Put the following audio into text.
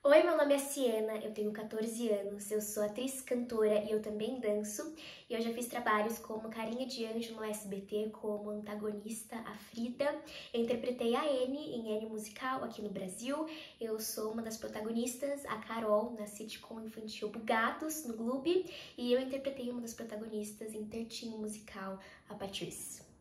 Oi, meu nome é Siena, eu tenho 14 anos, eu sou atriz, cantora e eu também danço. E eu já fiz trabalhos como Carinha de Anjo no SBT, como antagonista, a Frida. Eu interpretei a Anne em Anne Musical aqui no Brasil. Eu sou uma das protagonistas, a Carol, na sitcom infantil Bugados, no Gloob. E eu interpretei uma das protagonistas em 13 Musical, a Patrice.